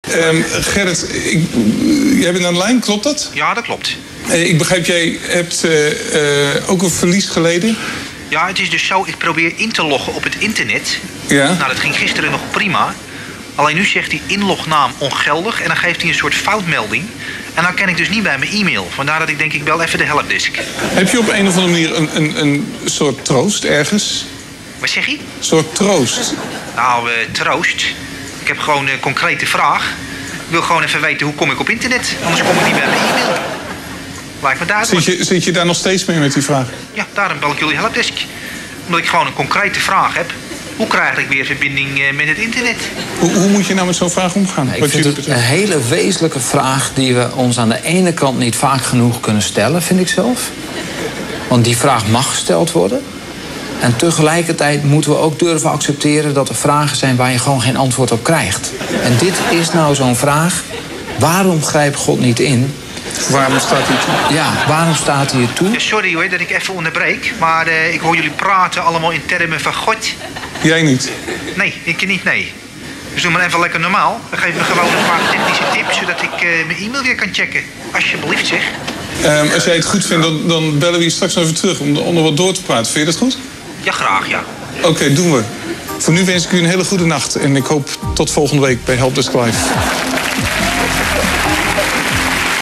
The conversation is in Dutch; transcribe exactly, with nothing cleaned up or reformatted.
Um, Gerrit, ik, jij bent aan de lijn, klopt dat? Ja, dat klopt. Uh, ik begrijp, jij hebt uh, uh, ook een verlies geleden? Ja, het is dus zo, ik probeer in te loggen op het internet. Ja. Nou, dat ging gisteren nog prima. Alleen nu zegt hij inlognaam ongeldig en dan geeft hij een soort foutmelding. En dan kan ik dus niet bij mijn e-mail. Vandaar dat ik denk, ik bel even de helpdesk. Heb je op een of andere manier een, een, een soort troost ergens? Wat zeg je? Een soort troost? Nou, uh, troost. Ik heb gewoon een concrete vraag. Ik wil gewoon even weten, hoe kom ik op internet? Anders kom ik niet bij mijn e-mail. Lijkt me duidelijk. Zit je, zit je daar nog steeds mee met die vraag? Ja, daarom bel ik jullie helpdesk. Omdat ik gewoon een concrete vraag heb. Hoe krijg ik weer verbinding met het internet? Hoe, hoe moet je nou met zo'n vraag omgaan? Nee, ik vind het een hele wezenlijke vraag die we ons aan de ene kant niet vaak genoeg kunnen stellen, vind ik zelf. Want die vraag mag gesteld worden. En tegelijkertijd moeten we ook durven accepteren dat er vragen zijn waar je gewoon geen antwoord op krijgt. En dit is nou zo'n vraag. Waarom grijpt God niet in? Waarom staat hij toe? Ja, waarom staat hij er toe? Ja, sorry hoor dat ik even onderbreek. Maar uh, ik hoor jullie praten allemaal in termen van God. Jij niet? Nee, ik niet, nee. Dus doe maar even lekker normaal. Dan geef me gewoon een paar technische tips, zodat ik uh, mijn e-mail weer kan checken. Alsjeblieft zeg. Um, als jij het goed vindt, dan, dan bellen we je straks even terug om, om er wat door te praten. Vind je dat goed? Ja, graag, ja. Oké, okay, doen we. Voor nu wens ik u een hele goede nacht. En ik hoop tot volgende week bij Helpdesk Live.